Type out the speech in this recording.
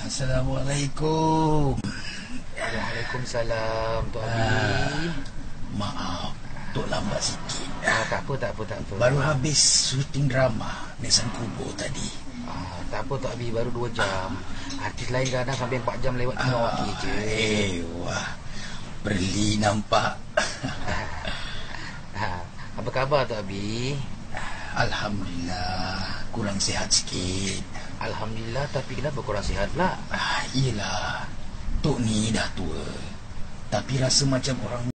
Assalamualaikum. Waalaikumsalam, Tok Abi. Maaf, Tok lambat sikit. Tak apa. Baru habis syuting drama Nisan Kubo tadi. Tak apa, Tok Abi, baru 2 jam. Artis lain kadang sampai 4 jam lewat tengah wakil je. Wah, Berli nampak. Apa khabar, Tok Abi? Alhamdulillah, kurang sihat sikit. Alhamdulillah, tapi kenapa kurang sihat pula? Yelah, Tok ni dah tua, tapi rasa macam orang